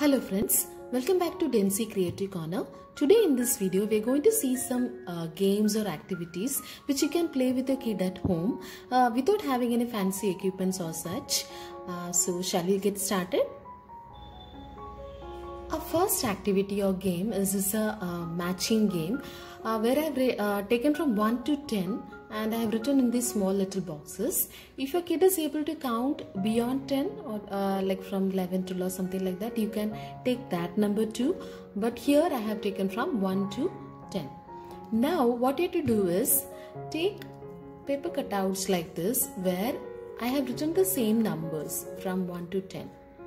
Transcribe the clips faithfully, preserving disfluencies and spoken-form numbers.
Hello friends, welcome back to Densey Creative Corner. Today in this video we are going to see some uh, games or activities which you can play with your kid at home uh, without having any fancy equipments or such. Uh, so shall we get started? Our first activity or game is, is a uh, matching game uh, where I have uh, taken from one to ten and I have written in these small little boxes. If your kid is able to count beyond ten or uh, like from eleven to or something like that, you can take that number too. But here I have taken from one to ten. Now what you have to do is take paper cutouts like this where I have written the same numbers from one to ten.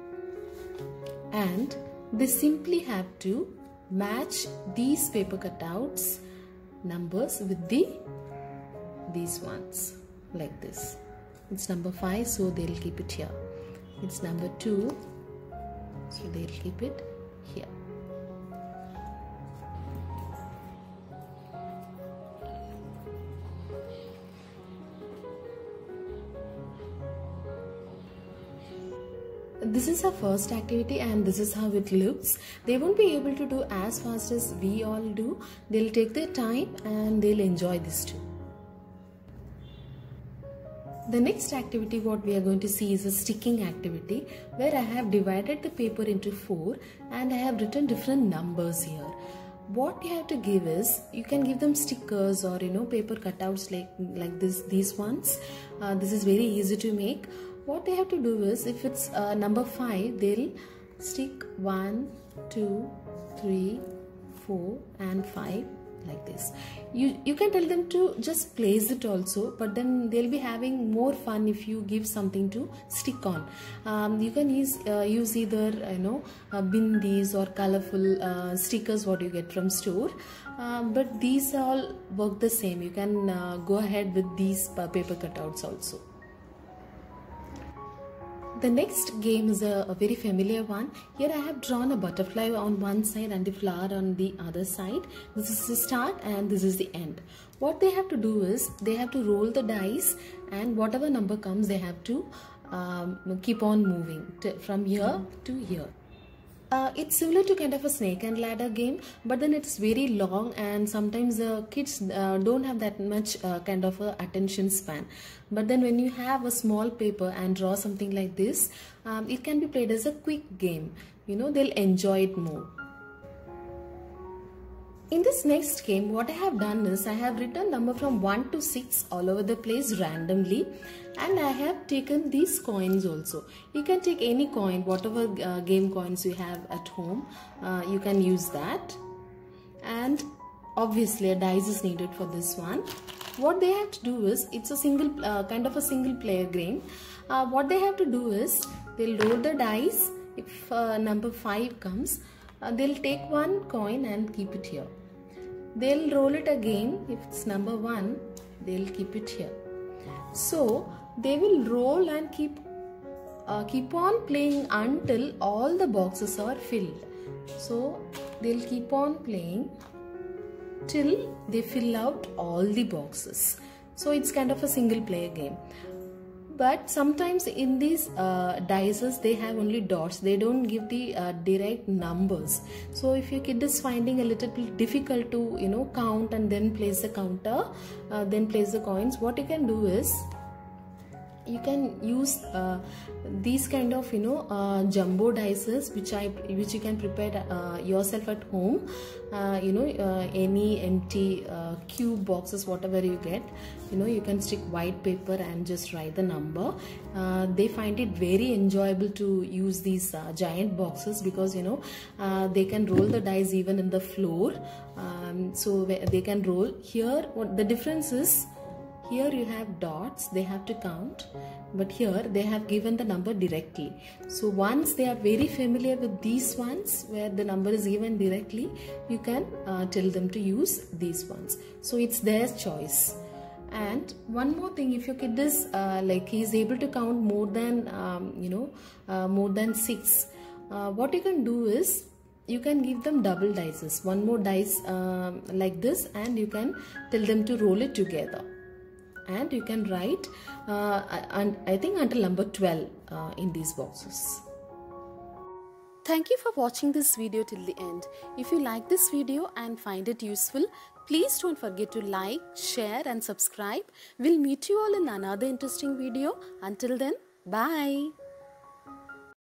And they simply have to match these paper cutouts numbers with the these ones like this. It's number five, so they'll keep it here. It's number two, so they'll keep it here. This is our first activity and this is how it looks. They won't be able to do as fast as we all do. They'll take their time and they'll enjoy this too. The next activity what we are going to see is a sticking activity where I have divided the paper into four and I have written different numbers here. What you have to give is, you can give them stickers or you know paper cutouts like, like this, these ones. Uh, this is very easy to make. What they have to do is, if it's uh, number five, they'll stick one, two, three, four and five like this. You, you can tell them to just place it also, but then they'll be having more fun if you give something to stick on. Um, you can use, uh, use either you know uh, bindis or colorful uh, stickers what you get from store. Uh, but these all work the same. You can uh, go ahead with these uh, paper cutouts also. The next game is a, a very familiar one. Here I have drawn a butterfly on one side and the flower on the other side. This is the start and this is the end. What they have to do is, they have to roll the dice and whatever number comes they have to um, keep on moving to, from here to here. Uh, it's similar to kind of a snake and ladder game, but then it's very long and sometimes the uh, kids uh, don't have that much uh, kind of a attention span. But then when you have a small paper and draw something like this, um, it can be played as a quick game. You know, they'll enjoy it more. In this next game, what I have done is I have written number from one to six all over the place randomly, and I have taken these coins also. You can take any coin, whatever uh, game coins you have at home, uh, you can use that. And obviously a dice is needed for this one. What they have to do is, it's a single uh, kind of a single player game. Uh, what they have to do is, they'll roll the dice. If uh, number five comes, uh, they'll take one coin and keep it here. They'll roll it again. If it's number one, they'll keep it here. So they will roll and keep uh, keep on playing until all the boxes are filled. So they'll keep on playing till they fill out all the boxes. So it's kind of a single player game. But sometimes in these uh, dices they have only dots. They don't give the uh, direct numbers. So if your kid is finding a little bit difficult to you know count and then place the counter, uh, then place the coins, what you can do is, you can use uh, these kind of you know uh, jumbo dices which I which you can prepare uh, yourself at home. Uh, you know uh, any empty uh, cube boxes, whatever you get, you know you can stick white paper and just write the number. Uh, they find it very enjoyable to use these uh, giant boxes because you know uh, they can roll the dice even in the floor. Um, so they can roll here. What the difference is, here you have dots, they have to count, but here they have given the number directly. So once they are very familiar with these ones where the number is given directly, you can uh, tell them to use these ones. So it's their choice. And one more thing, if your kid is uh, like he is able to count more than um, you know uh, more than six, uh, what you can do is, you can give them double dices, one more dice um, like this, and you can tell them to roll it together. And you can write uh, and I think until number twelve uh, in these boxes. Thank you for watching this video till the end. If you like this video and find it useful, please don't forget to like, share and subscribe. We'll meet you all in another interesting video. Until then, bye.